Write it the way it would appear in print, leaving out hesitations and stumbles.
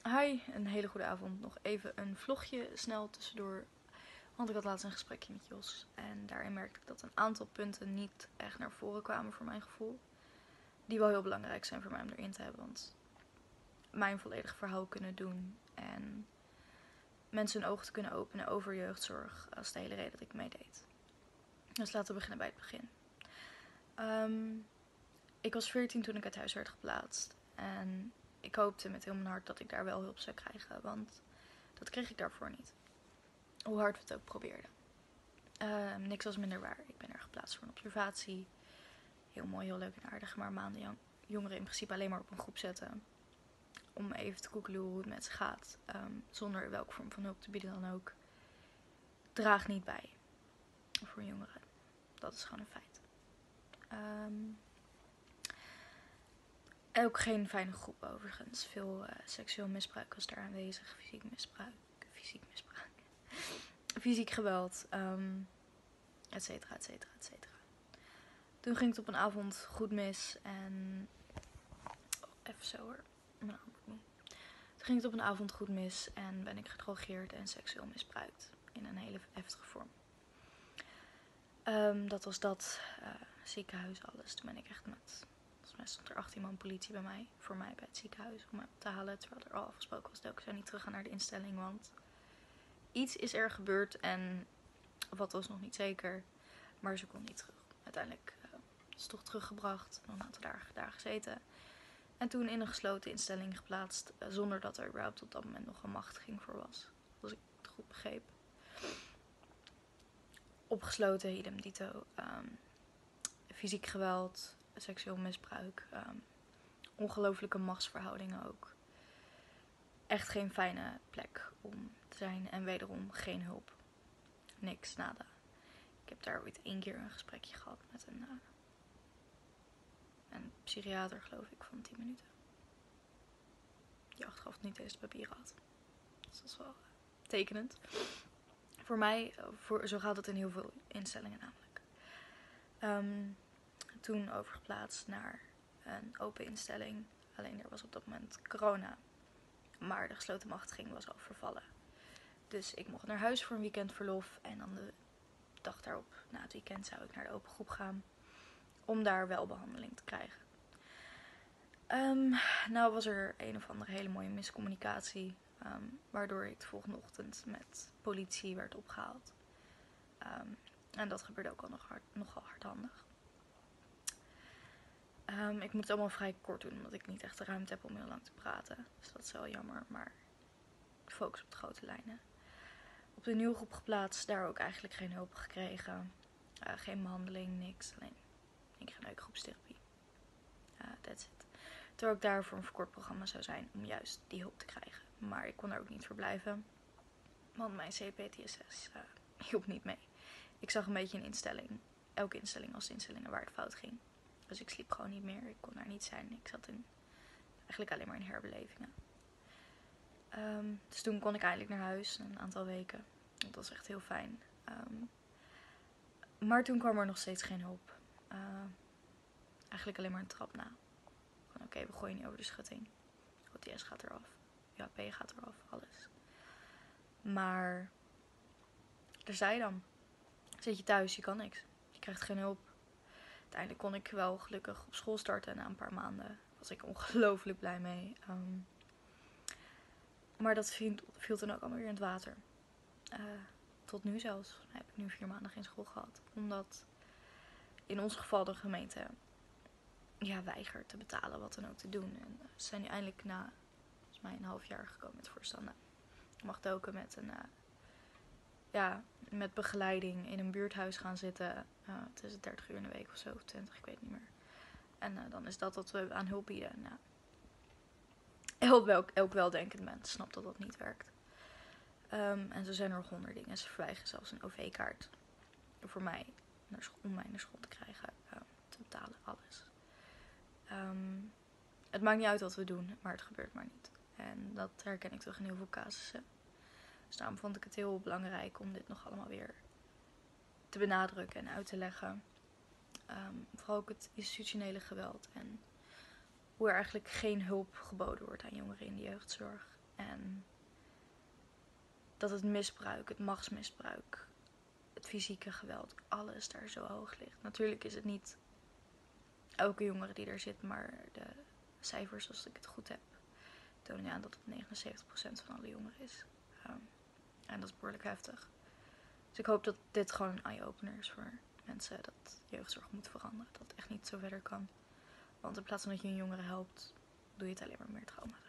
Hi, een hele goede avond. Nog even een vlogje snel tussendoor. Want ik had laatst een gesprekje met Jos. En daarin merkte ik dat een aantal punten niet echt naar voren kwamen voor mijn gevoel. Die wel heel belangrijk zijn voor mij om erin te hebben. Want mijn volledig verhaal kunnen doen. En mensen hun ogen te kunnen openen over jeugdzorg. Dat is de hele reden dat ik meedeed. Dus laten we beginnen bij het begin. Ik was 14 toen ik uit huis werd geplaatst. En ik hoopte met heel mijn hart dat ik daar wel hulp zou krijgen. Want dat kreeg ik daarvoor niet. Hoe hard we het ook probeerden. Niks was minder waar. Ik ben er geplaatst voor een observatie. Heel mooi, heel leuk en aardig. Maar maanden jongeren in principe alleen maar op een groep zetten. Om even te koekeloeren hoe het met ze gaat. Zonder welke vorm van hulp te bieden dan ook. Draagt niet bij. Voor jongeren. Dat is gewoon een feit. Ook geen fijne groep overigens. Veel seksueel misbruik was daar aanwezig. Fysiek geweld. Et cetera, et cetera, et cetera. Toen ging het op een avond goed mis en... even zo hoor, mijn arm wordt moe. Toen ging het op een avond goed mis en ben ik gedrogeerd en seksueel misbruikt. In een hele heftige vorm. Dat was dat, ziekenhuis, alles. Toen ben ik echt met... Volgens mij stond er 18 man politie bij mij, voor mij bij het ziekenhuis, om mij op te halen. Terwijl er al afgesproken was dat ik zou niet teruggaan naar de instelling, want... Iets is er gebeurd en wat was nog niet zeker, maar ze kon niet terug. Uiteindelijk is ze toch teruggebracht, dan had ze daar gezeten. En toen in een gesloten instelling geplaatst, zonder dat er überhaupt op dat moment nog een machtiging voor was. Als ik het goed begreep. Opgesloten, idem dito. Fysiek geweld, seksueel misbruik. Ongelooflijke machtsverhoudingen ook. Echt geen fijne plek om te zijn. En wederom geen hulp. Niks, nada. Ik heb daar ooit 1 keer een gesprekje gehad met een psychiater, geloof ik, van 10 minuten. Die achteraf niet eens de papieren had. Dus dat is wel tekenend. Voor mij, zo gaat het in heel veel instellingen namelijk. Toen overgeplaatst naar een open instelling. Alleen er was op dat moment corona. Maar de gesloten machtiging was al vervallen. Dus ik mocht naar huis voor een weekendverlof. En dan de dag daarop, na het weekend, zou ik naar de open groep gaan. Om daar wel behandeling te krijgen. Nou was er een of andere hele mooie miscommunicatie. Waardoor ik de volgende ochtend met politie werd opgehaald. En dat gebeurde ook al nogal hardhandig. Ik moet het allemaal vrij kort doen, omdat ik niet echt de ruimte heb om heel lang te praten. Dus dat is wel jammer, maar ik focus op de grote lijnen. Op de nieuwe groep geplaatst, daar ook eigenlijk geen hulp gekregen. Geen behandeling, niks. Alleen 1 keer een groepstherapie. That's it. Terwijl ik daar voor een verkort programma zou zijn om juist die hulp te krijgen. Maar ik kon daar ook niet voor blijven. Want mijn CPTSS hielp niet mee. Ik zag een beetje een instelling. Elke instelling als instellingen waar het fout ging. Dus ik sliep gewoon niet meer. Ik kon daar niet zijn. Ik zat eigenlijk alleen maar in herbelevingen. Dus toen kon ik eindelijk naar huis. Een aantal weken. Dat was echt heel fijn. Maar toen kwam er nog steeds geen hulp. Eigenlijk alleen maar een trap na. Oké, we gooien niet over de schutting. OTS gaat eraf. JP gaat eraf. Alles. Maar... daar zei je dan. Zit je thuis, je kan niks. Je krijgt geen hulp. Uiteindelijk kon ik wel gelukkig op school starten na een paar maanden. Daar was ik ongelooflijk blij mee. Maar dat viel toen ook allemaal weer in het water. Tot nu zelfs. Heb ik nu 4 maanden geen school gehad. Omdat in ons geval de gemeente weigert te betalen wat dan ook te doen. En ze zijn nu eindelijk na volgens mij een half jaar gekomen met voorstanden. Je mag ook met begeleiding in een buurthuis gaan zitten. Het is 30 uur in de week of zo, of 20, ik weet het niet meer. En dan is dat wat we aan hulp bieden. Nou, elk weldenkend mens snapt dat dat niet werkt. En zo zijn er nog 100 dingen. Ze verweigeren zelfs een OV-kaart voor mij, om mij naar school te krijgen, te betalen, alles. Het maakt niet uit wat we doen, maar het gebeurt maar niet. En dat herken ik toch in heel veel casussen. Dus daarom vond ik het heel belangrijk om dit nog allemaal weer te benadrukken en uit te leggen. Vooral ook het institutionele geweld en hoe er eigenlijk geen hulp geboden wordt aan jongeren in de jeugdzorg. En dat het misbruik, het machtsmisbruik, het fysieke geweld, alles daar zo hoog ligt. Natuurlijk is het niet elke jongere die er zit, maar de cijfers, als ik het goed heb, tonen aan dat het 79% van alle jongeren is. En dat is behoorlijk heftig. Dus ik hoop dat dit gewoon een eye-opener is voor mensen, dat jeugdzorg moet veranderen. Dat het echt niet zo verder kan. Want in plaats van dat je een jongere helpt, doe je het alleen maar meer trauma.